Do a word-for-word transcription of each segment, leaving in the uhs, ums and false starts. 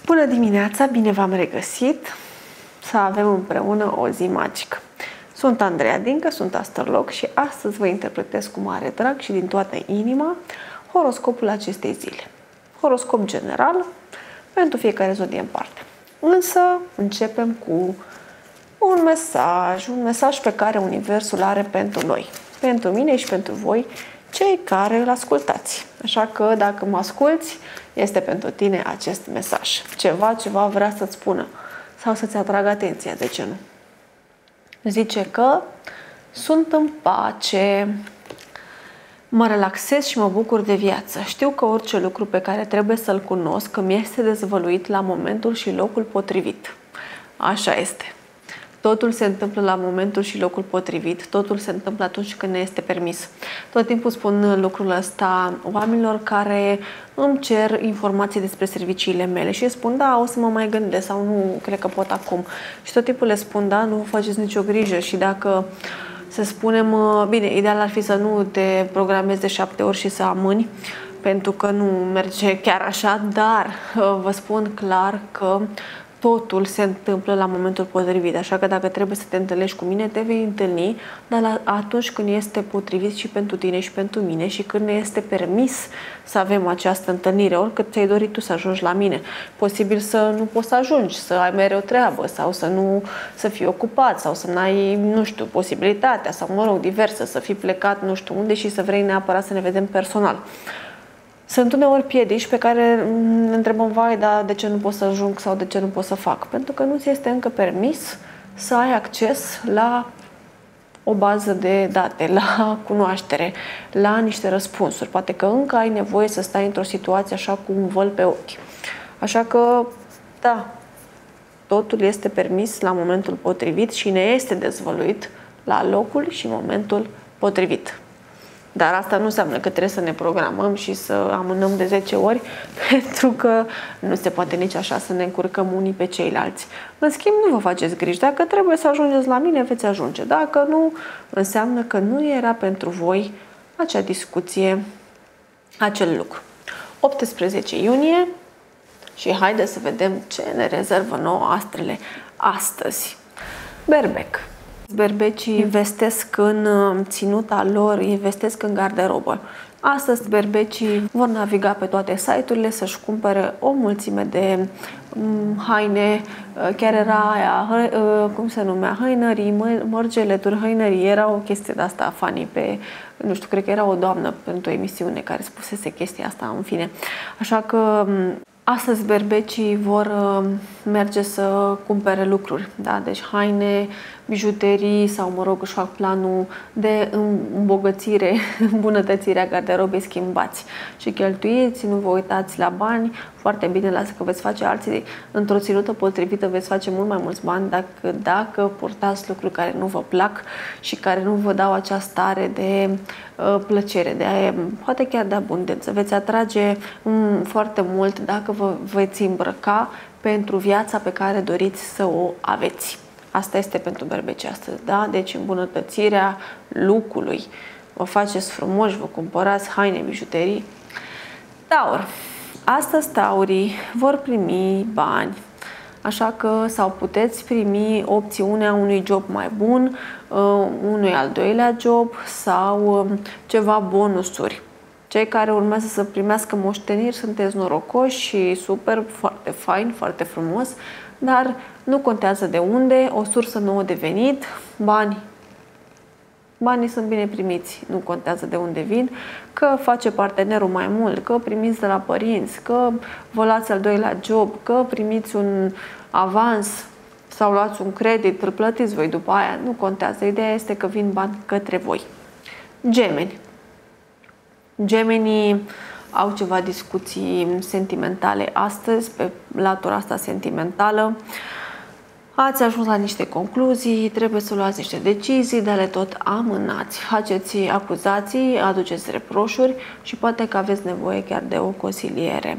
Bună dimineața, bine v-am regăsit să avem împreună o zi magică. Sunt Andreea Dincă, sunt astrolog și astăzi vă interpretez cu mare drag și din toată inima horoscopul acestei zile. Horoscop general pentru fiecare zodie în parte. Însă începem cu un mesaj, un mesaj pe care Universul are pentru noi, pentru mine și pentru voi, cei care îl ascultați. Așa că dacă mă asculți, este pentru tine acest mesaj. Ceva, ceva vrea să-ți spună sau să-ți atragă atenția, de ce nu? Zice că sunt în pace, mă relaxez și mă bucur de viață. Știu că orice lucru pe care trebuie să-l cunosc îmi este dezvăluit la momentul și locul potrivit. Așa este. Totul se întâmplă la momentul și locul potrivit. Totul se întâmplă atunci când ne este permis. Tot timpul spun lucrul ăsta oamenilor care îmi cer informații despre serviciile mele și spun, da, o să mă mai gândesc sau nu, cred că pot acum. Și tot timpul le spun, da, nu faceți nicio grijă și dacă, să spunem, bine, ideal ar fi să nu te programezi de șapte ori și să amâni, pentru că nu merge chiar așa, dar vă spun clar că totul se întâmplă la momentul potrivit, așa că dacă trebuie să te întâlnești cu mine, te vei întâlni, dar la, atunci când este potrivit și pentru tine și pentru mine și când ne este permis să avem această întâlnire, oricât ți-ai dorit tu să ajungi la mine. Posibil să nu poți să ajungi, să ai mereu treabă sau să nu să fii ocupat sau să n-ai, nu știu, posibilitatea sau, mă rog, diversă, să fii plecat nu știu unde și să vrei neapărat să ne vedem personal. Sunt uneori piedici pe care ne întrebăm, vai, dar de ce nu pot să ajung sau de ce nu pot să fac? Pentru că nu ți este încă permis să ai acces la o bază de date, la cunoaștere, la niște răspunsuri. Poate că încă ai nevoie să stai într-o situație așa cu un văl pe ochi. Așa că, da, totul este permis la momentul potrivit și ne este dezvăluit la locul și momentul potrivit. Dar asta nu înseamnă că trebuie să ne programăm și să amânăm de zece ori, pentru că nu se poate nici așa să ne încurcăm unii pe ceilalți. În schimb, nu vă faceți griji. Dacă trebuie să ajungeți la mine, veți ajunge. Dacă nu, înseamnă că nu era pentru voi acea discuție, acel lucru. optsprezece iunie și haideți să vedem ce ne rezervă nouă astrele astăzi. Berbec. Berbecii investesc în ținuta lor, investesc în garderobă. Astăzi berbecii vor naviga pe toate site-urile să-și cumpere o mulțime de haine, chiar era aia, cum se numea, hăinării, mărgeleturi, hăinării, era o chestie de asta funny pe, nu știu, cred că era o doamnă pentru o emisiune care spusese chestia asta, în fine. Așa că astăzi berbecii vor merge să cumpere lucruri, da? Deci haine, bijuterii sau, mă rog, își fac planul de îmbogățire, îmbunătățirea garderobei, schimbați și cheltuiți, nu vă uitați la bani, foarte bine, lasă că veți face alții într-o ținută potrivită, veți face mult mai mulți bani dacă, dacă purtați lucruri care nu vă plac și care nu vă dau acea stare de uh, plăcere, de, poate chiar de abundență. Veți atrage um, foarte mult dacă vă veți îmbrăca pentru viața pe care doriți să o aveți. Asta este pentru berbeci astăzi, da? Deci îmbunătățirea look-ului. Vă faceți frumoși, vă cumpărați haine, bijuterii. Taur. Astăzi taurii vor primi bani. Așa că sau puteți primi opțiunea unui job mai bun, unui al doilea job sau ceva bonusuri. Cei care urmează să primească moșteniri sunteți norocoși și super, foarte fain, foarte frumos, dar nu contează de unde, o sursă nouă de venit, bani. Banii sunt bine primiți, nu contează de unde vin, că face partenerul mai mult, că primiți de la părinți, că vă luați al doilea job, că primiți un avans sau luați un credit, îl plătiți voi după aia, nu contează. Ideea este că vin bani către voi. Gemeni. Gemenii au ceva discuții sentimentale astăzi, pe latura asta sentimentală. Ați ajuns la niște concluzii, trebuie să luați niște decizii, dar le tot amânați. Faceți acuzații, aduceți reproșuri și poate că aveți nevoie chiar de o consiliere.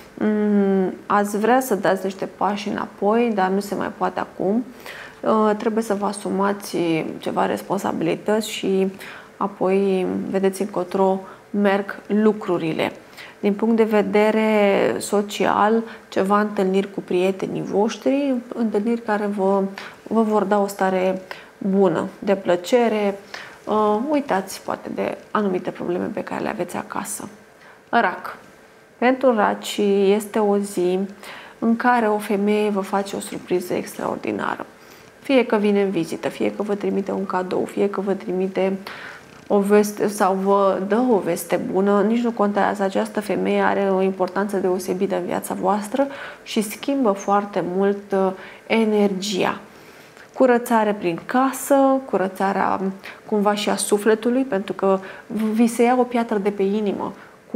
Ați vrea să dați niște pași înapoi, dar nu se mai poate acum. Trebuie să vă asumați ceva responsabilități și apoi vedeți încotro merg lucrurile. Din punct de vedere social, ceva întâlniri cu prietenii voștri, întâlniri care vă, vă vor da o stare bună, de plăcere. Uh, uitați poate de anumite probleme pe care le aveți acasă. Rac. Pentru raci este o zi în care o femeie vă face o surpriză extraordinară. Fie că vine în vizită, fie că vă trimite un cadou, fie că vă trimite o veste sau vă dă o veste bună, nici nu contează. Această femeie are o importanță deosebită în viața voastră și schimbă foarte mult uh, energia. Curățare prin casă, curățarea cumva și a sufletului, pentru că vi se ia o piatră de pe inimă cu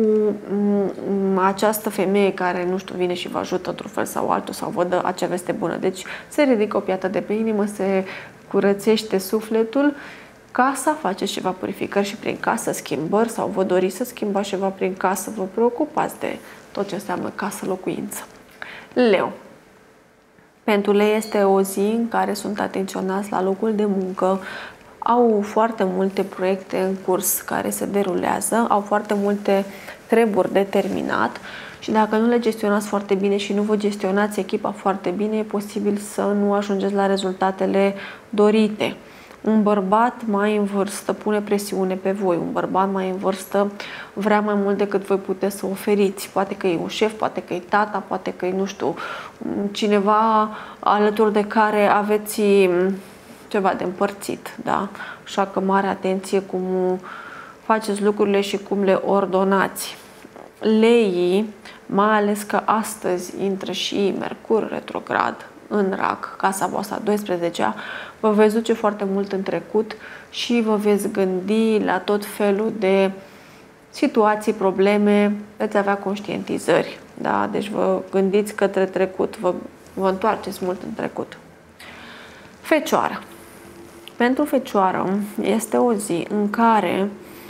această femeie care, nu știu, vine și vă ajută într-un fel sau altul sau vă dă acea veste bună. Deci se ridică o piatră de pe inimă, se curățește sufletul. Casa, faceți ceva purificări și prin casă, schimbări sau vă doriți să schimbați ceva prin casă, vă preocupați de tot ce înseamnă casă, locuință. Leu. Pentru lei este o zi în care sunt atenționați la locul de muncă, au foarte multe proiecte în curs care se derulează, au foarte multe treburi de terminat și dacă nu le gestionați foarte bine și nu vă gestionați echipa foarte bine, e posibil să nu ajungeți la rezultatele dorite. Un bărbat mai în vârstă pune presiune pe voi, un bărbat mai în vârstă vrea mai mult decât voi puteți să oferiți. Poate că e un șef, poate că e tata, poate că e, nu știu, cineva alături de care aveți ceva de împărțit, da? Așa că mare atenție cum faceți lucrurile și cum le ordonați. Leii, mai ales că astăzi intră și Mercur retrograd în Rac, casa voastră a douăsprezecea, vă veți duce foarte mult în trecut și vă veți gândi la tot felul de situații, probleme, veți avea conștientizări, da? Deci vă gândiți către trecut, vă, vă întoarceți mult în trecut. Fecioară. Pentru Fecioară este o zi în care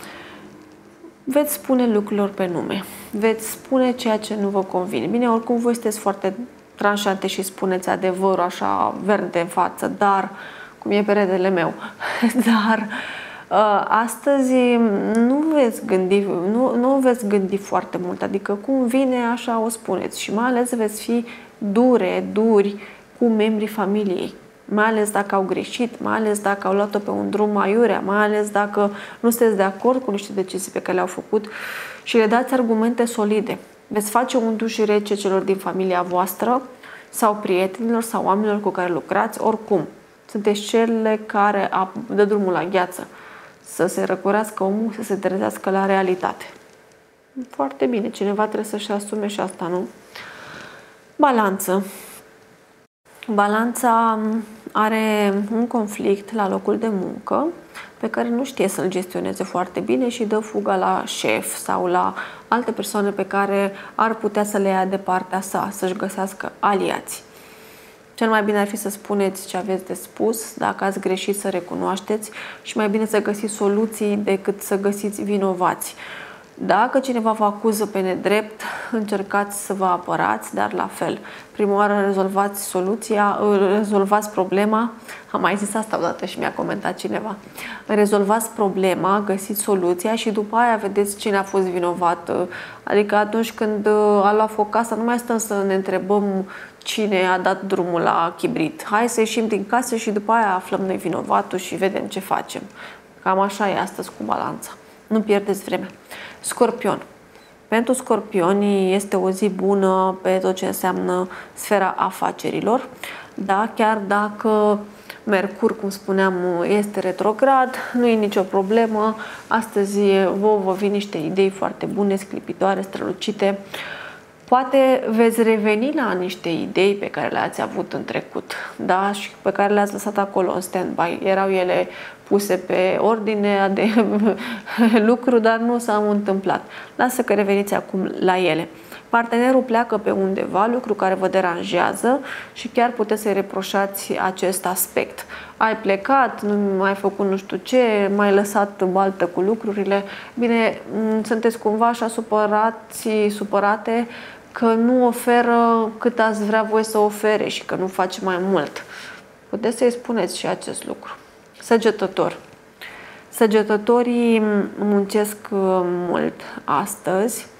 veți spune lucrurilor pe nume, veți spune ceea ce nu vă convine. Bine, oricum voi sunteți foarte tranșante și spuneți adevărul așa verde în față, dar, cum e peretele meu, dar astăzi nu veți gândi, nu, nu veți gândi foarte mult, adică cum vine așa o spuneți și mai ales veți fi dure, duri cu membrii familiei. Mai ales dacă au greșit, mai ales dacă au luat-o pe un drum mai iurea, mai ales dacă nu sunteți de acord cu niște decizii pe care le-au făcut și le dați argumente solide. Veți face un duș rece celor din familia voastră sau prietenilor sau oamenilor cu care lucrați, oricum. Sunteți cele care dă drumul la gheață. Să se răcurească omul, să se trezească la realitate. Foarte bine, cineva trebuie să-și asume și asta, nu? Balanță. Balanța are un conflict la locul de muncă pe care nu știe să-l gestioneze foarte bine și dă fuga la șef sau la alte persoane pe care ar putea să le ia de partea sa, să-și găsească aliați. Cel mai bine ar fi să spuneți ce aveți de spus, dacă ați greșit să recunoașteți și mai bine să găsiți soluții decât să găsiți vinovați. Dacă cineva vă acuză pe nedrept, încercați să vă apărați, dar la fel. Prima oară rezolvați soluția, rezolvați problema, am mai zis asta odată și mi-a comentat cineva. Rezolvați problema, găsiți soluția și după aia vedeți cine a fost vinovat. Adică atunci când a luat foc casa, nu mai stăm să ne întrebăm cine a dat drumul la chibrit. Hai să ieșim din casă și după aia aflăm noi vinovatul și vedem ce facem. Cam așa e astăzi cu balanța. Nu pierdeți vremea. Scorpion. Pentru scorpioni este o zi bună pe tot ce înseamnă sfera afacerilor. Da, chiar dacă Mercur, cum spuneam, este retrograd, nu e nicio problemă. Astăzi vă, vă vin niște idei foarte bune, sclipitoare, strălucite. Poate veți reveni la niște idei pe care le-ați avut în trecut, da? Și pe care le-ați lăsat acolo în stand-by. Erau ele puse pe ordine de lucru, dar nu s-au întâmplat. Lasă că reveniți acum la ele. Partenerul pleacă pe undeva, lucru care vă deranjează și chiar puteți să-i reproșați acest aspect. Ai plecat, nu ai făcut nu știu ce, m-ai lăsat baltă cu lucrurile. Bine, sunteți cumva așa supărați, supărate că nu oferă cât ați vrea voi să ofere și că nu face mai mult. Puteți să-i spuneți și acest lucru. Săgetător. Săgetătorii muncesc mult astăzi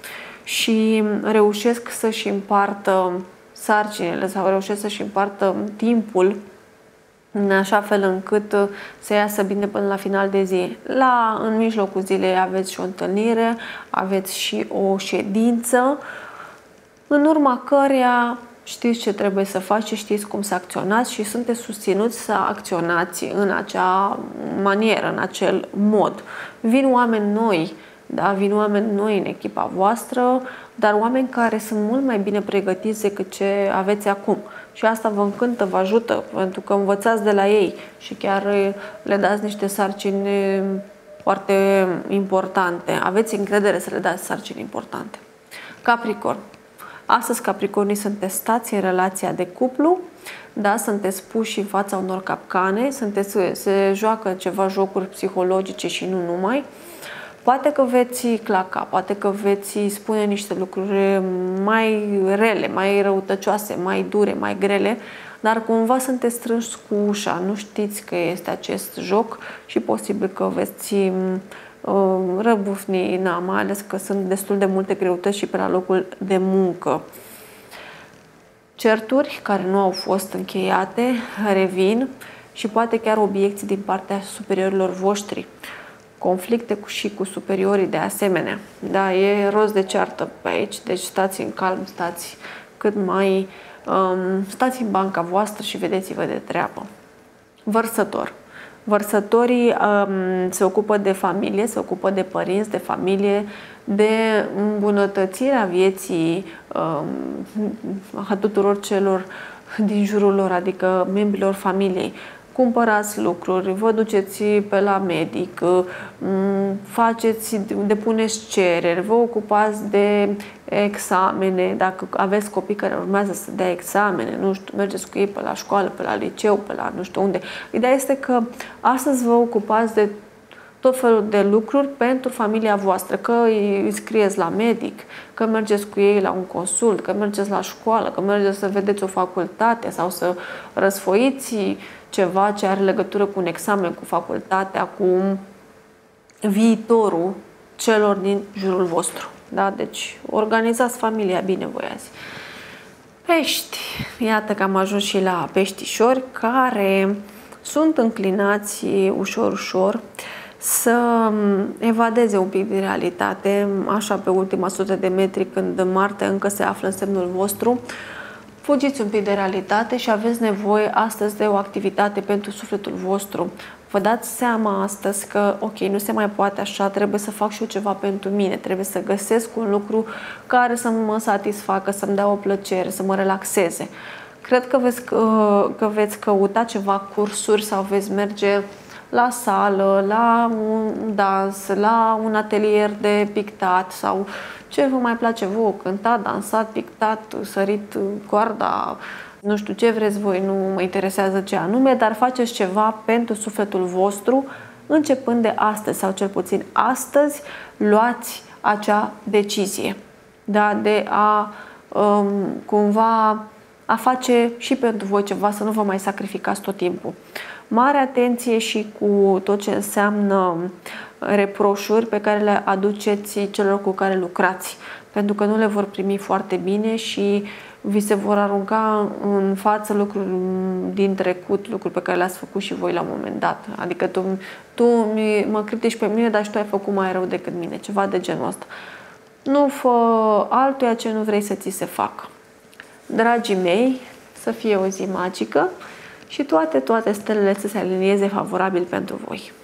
și reușesc să-și împartă sarcinile sau reușesc să-și împartă timpul în așa fel încât să iasă bine până la final de zi. La, în mijlocul zilei aveți și o întâlnire, aveți și o ședință, în urma căreia știți ce trebuie să faceți, știți cum să acționați și sunteți susținuți să acționați în acea manieră, în acel mod. Vin oameni noi, da? Vin oameni noi în echipa voastră, dar oameni care sunt mult mai bine pregătiți decât ce aveți acum. Și asta vă încântă, vă ajută, pentru că învățați de la ei și chiar le dați niște sarcini foarte importante. Aveți încredere să le dați sarcini importante. Capricorn. Astăzi Capricornii sunt testați în relația de cuplu, da, sunteți puși în fața unor capcane, sunteți, se joacă ceva jocuri psihologice și nu numai. Poate că veți claca, poate că veți spune niște lucruri mai rele, mai răutăcioase, mai dure, mai grele, dar cumva sunteți strânși cu ușa, nu știți că este acest joc și posibil că veți uh, răbufni, na, mai ales că sunt destul de multe greutăți și pe la locul de muncă. Certuri care nu au fost încheiate revin și poate chiar obiecții din partea superiorilor voștri. Conflicte cu, și cu superiorii de asemenea. Da, e rost de ceartă pe aici, deci stați în calm, stați cât mai... Um, stați în banca voastră și vedeți-vă de treabă. Vărsător. Vărsătorii um, se ocupă de familie, se ocupă de părinți, de familie, de îmbunătățirea vieții um, a tuturor celor din jurul lor, adică membrilor familiei. Cumpărați lucruri, vă duceți pe la medic, faceți, depuneți cereri, vă ocupați de examene, dacă aveți copii care urmează să dea examene, nu știu, mergeți cu ei pe la școală, pe la liceu, pe la nu știu unde. Ideea este că astăzi vă ocupați de tot felul de lucruri pentru familia voastră, că îi scrieți la medic, că mergeți cu ei la un consult, că mergeți la școală, că mergeți să vedeți o facultate sau să răsfoiți ceva ce are legătură cu un examen, cu facultatea, cu viitorul celor din jurul vostru. Da? Deci organizați familia bine voi azi. Pești. Iată că am ajuns și la peștișori care sunt înclinați ușor, ușor să evadeze un pic din realitate, așa pe ultima sută de metri când Marte încă se află în semnul vostru. Fugiți un pic de realitate și aveți nevoie astăzi de o activitate pentru sufletul vostru. Vă dați seama astăzi că, ok, nu se mai poate așa, trebuie să fac și eu ceva pentru mine, trebuie să găsesc un lucru care să mă satisfacă, să-mi dea o plăcere, să mă relaxeze. Cred că veți, că veți căuta ceva cursuri sau veți merge la sală, la un dans, la un atelier de pictat sau ce vă mai place vouă, cântat, dansat, pictat, sărit coarda, nu știu ce vreți voi, nu mă interesează ce anume, dar faceți ceva pentru sufletul vostru începând de astăzi sau cel puțin astăzi luați acea decizie, da, de a um, cumva a face și pentru voi ceva, să nu vă mai sacrificați tot timpul. Mare atenție și cu tot ce înseamnă reproșuri pe care le aduceți celor cu care lucrați, pentru că nu le vor primi foarte bine și vi se vor arunca în față lucruri din trecut, lucruri pe care le-ați făcut și voi la un moment dat. Adică tu, tu mă critici pe mine, dar și tu ai făcut mai rău decât mine, ceva de genul ăsta. Nu fă altuia ce nu vrei să ți se facă. Dragii mei, să fie o zi magică și toate, toate stelele să se alinieze favorabil pentru voi.